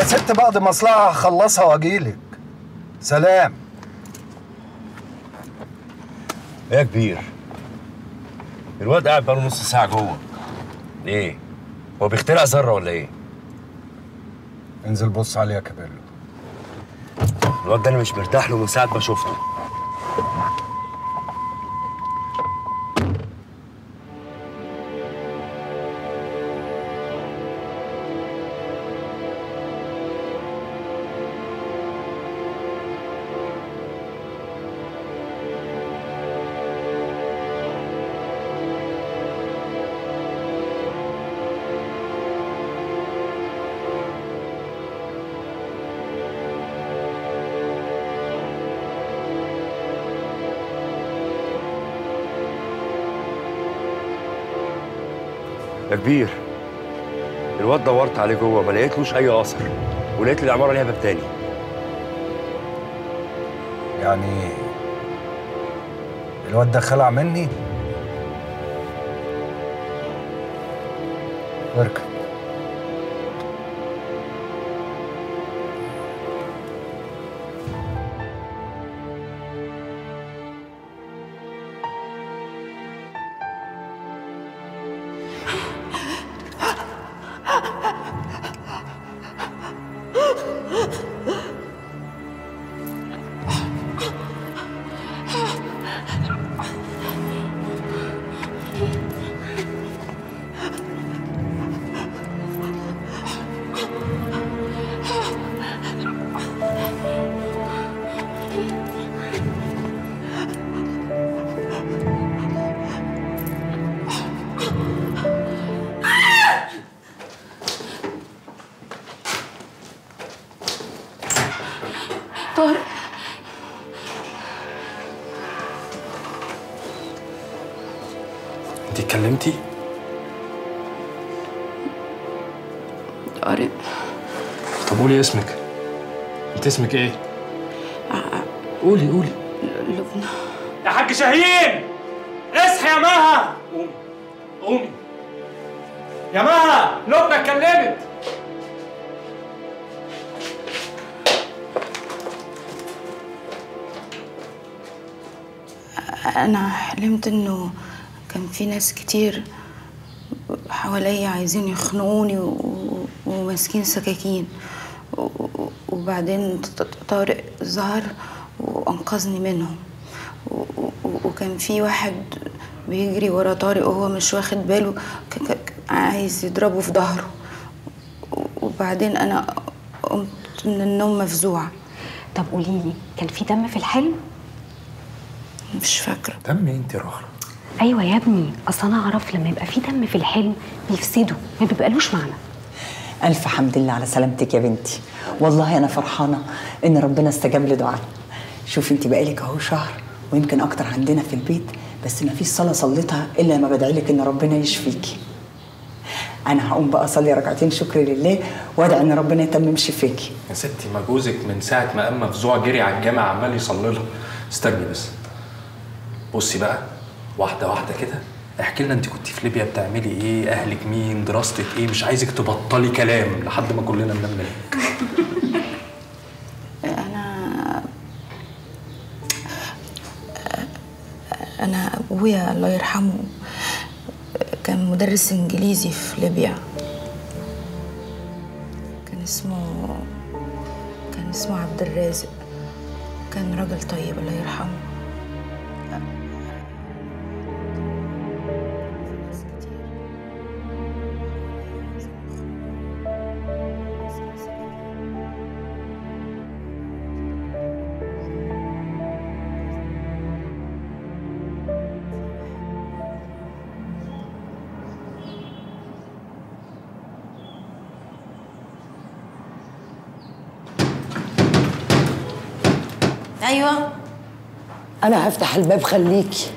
ست بعد مصلحة هخلصها واجيلك. سلام. ايه يا كبير؟ الواد قاعد بقاله نص ساعة جوه. ايه؟ هو بيخترع ذرة ولا ايه؟ انزل بص عليه يا كابيلو. الواد ده انا مش مرتاح له من ساعة ما شفته. يا كبير، الواد دورت عليه جوه ما لقيتلوش اي اثر، ولقيت العماره ليها باب تاني. يعني الواد ده خلع مني؟ اركب. طارق، انت اتكلمتي؟ طارق. طب قولي اسمك. انت اسمك ايه؟ قولي قولي. لبنى. يا حاج شاهين، اصحي يا مها. قومي قومي يا مها، لبنى اتكلمت. أنا حلمت إنه كان في ناس كتير حواليا عايزين يخنقوني وماسكين سكاكين، وبعدين طارق ظهر وأنقذني منهم، وكان في واحد بيجري ورا طارق وهو مش واخد باله، عايز يضربه في ظهره، وبعدين أنا قمت من النوم مفزوعة. طب قوليلي، كان في دم في الحلم؟ مش فاكرة. دم؟ انت رخرة. ايوه يا ابني، اصل انا اعرف لما يبقى في دم في الحلم بيفسده، ما بيبقالوش معنى. الف حمد لله على سلامتك يا بنتي، والله انا فرحانه ان ربنا استجاب لدعائي. شوفي انت بقالك اهو شهر ويمكن اكتر عندنا في البيت، بس ما فيش صلاه صليتها الا لما بدعي لك ان ربنا يشفيكي. انا هقوم بقى اصلي ركعتين شكر لله وادعي ان ربنا يتمم شفاكي. يا ستي، ما جوزك من ساعه ما قام مفزوع جري على الجامع عمال يصلي لها. استني بس. بصي بقى، واحده واحده كده، احكي لنا انت كنت في ليبيا بتعملي ايه، اهلك مين، دراستك ايه، مش عايزك تبطلي كلام لحد ما كلنا ننام منك. أنا أبويا الله يرحمه كان مدرس إنجليزي في ليبيا. كان اسمه عبد الرازق. كان راجل طيب الله يرحمه. ايوه، انا هفتح الباب خليكي.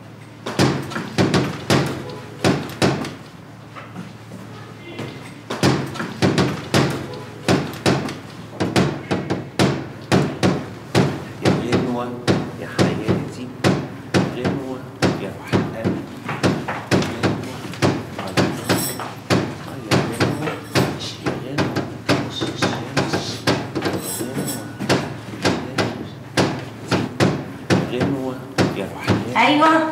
يا غنوة يا حياتي، غنوة يا روح قلبي، غنوة يا غنوة، يا غنوة ايوه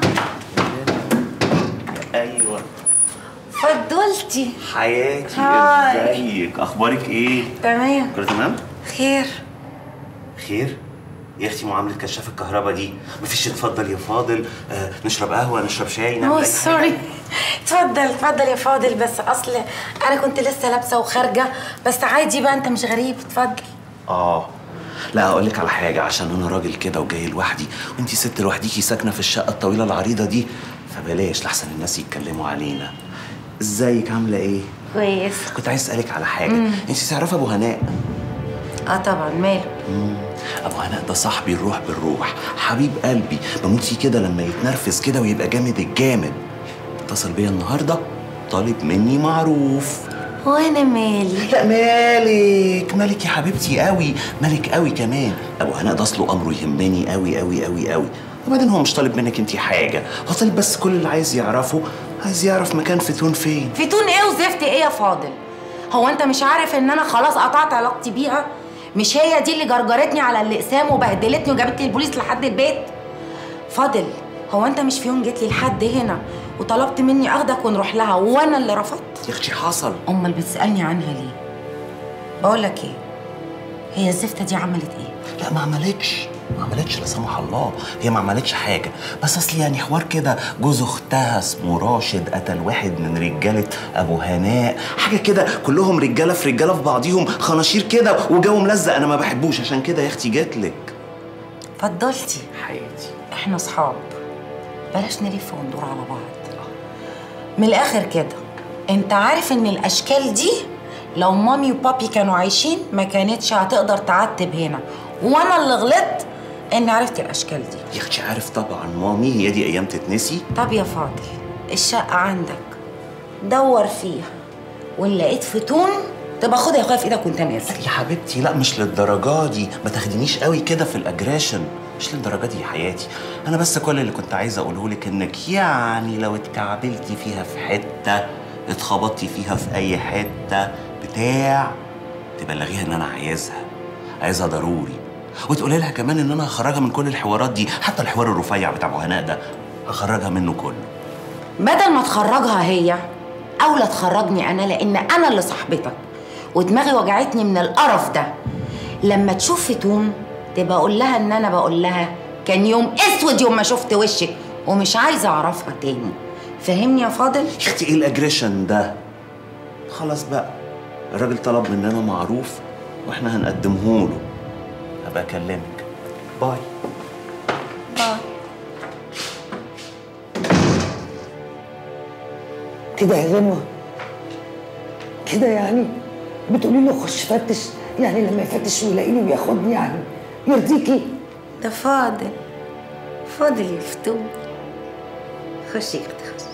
ايوه فضلتي حياتي. هاي. ازيك؟ اخبارك ايه؟ تمام. كله تمام؟ خير. خير؟ يا اختي معامله كشاف الكهرباء دي مفيش. اتفضل يا فاضل، نشرب قهوه، نشرب شاي، نعمل اي سوري. حاجه. اتفضل يا فاضل، بس اصل انا كنت لسه لابسه وخارجه، بس عادي بقى، انت مش غريب. اتفضل. لا هقول لك على حاجه، عشان انا راجل كده وجاي لوحدي وانتي ست لوحديكي ساكنه في الشقه الطويله العريضه دي، فبلاش لحسن الناس يتكلموا علينا. ازيك؟ عامله ايه؟ كويس. كنت عايز اسالك على حاجه. انتي تعرفي ابو هناء؟ طبعا. ماله؟ ابو هناء ده صاحبي الروح بالروح، حبيب قلبي، بموت فيه كده لما يتنرفز كده ويبقى جامد الجامد. اتصل بيا النهارده طالب مني معروف. وانا مالي؟ لا مالك يا حبيبتي قوي، مالك قوي كمان. ابو هناء ده اصله امره يهمني قوي قوي قوي قوي. وبعدين هو مش طالب منك انت حاجه، هو طالب بس كل اللي عايز يعرفه، عايز يعرف مكان فتون فين. فتون ايه وزفت ايه يا فاضل؟ هو انت مش عارف ان انا خلاص قطعت علاقتي بيها؟ مش هي دي اللي جرجرتني على الاقسام وبهدلتني وجابت لي البوليس لحد البيت؟ فاضل، هو انت مش في يوم جيت لي لحد هنا وطلبت مني اخدك ونروح لها وانا اللي رفضت؟ يا اختي حصل. امال بتسالني عنها ليه؟ بقول لك ايه، هي الزفته دي عملت ايه؟ لا ما عملتش لا سمح الله، هي ما عملتش حاجه، بس اصل يعني حوار كده، جوز اختها اسمه راشد قتل واحد من رجاله ابو هناء، حاجه كده، كلهم رجاله في رجاله في بعضيهم، خناشير كده وجو ملزق، انا ما بحبوش، عشان كده يا اختي جاتلك. فضلتي حياتي، احنا اصحاب، بلاش نلف وندور على بعض. من الاخر كده، انت عارف ان الاشكال دي لو مامي وبابي كانوا عايشين ما كانتش هتقدر تعتب هنا، وانا اللي غلطت اني عرفت الاشكال دي. يا اختي عارف طبعا مامي، هي دي ايام تتنسي. طب يا فاضل، الشقه عندك، دور فيها وان لقيت فتون تبقى خدها يا اخويا في ايدك وانت نازل. يا حبيبتي لا مش للدرجه دي، ما تاخدينيش قوي كده في الاجريشن، مش للدرجه دي يا حياتي. انا بس كل اللي كنت عايزه اقوله لك انك يعني لو اتكعبلتي فيها في حته، اتخبطتي فيها في اي حته بتاع، تبلغيها ان انا عايزها ضروري، وتقولي لها كمان ان انا هخرجها من كل الحوارات دي، حتى الحوار الرفيع بتاع ابو هناء ده هخرجها منه كله. بدل ما تخرجها هي، اولى تخرجني انا، لان انا اللي صاحبتك ودماغي وجعتني من القرف ده. لما تشوف فتون تبقى اقول لها ان انا بقول لها كان يوم اسود يوم ما شفت وشك ومش عايزه اعرفها تاني. فهمني يا فاضل؟ يا اختي ايه الاجريشن ده؟ خلاص بقى، الراجل طلب مننا معروف واحنا هنقدمه له. هبقى اكلمك. باي. باي. كده يا غنوة؟ كده يعني بتقولي له خش فتش؟ يعني لما يفتش ويلاقيني وياخدني يعني يرضيكي؟ ده فاضل يا فتون. خشي يا اختي خشي.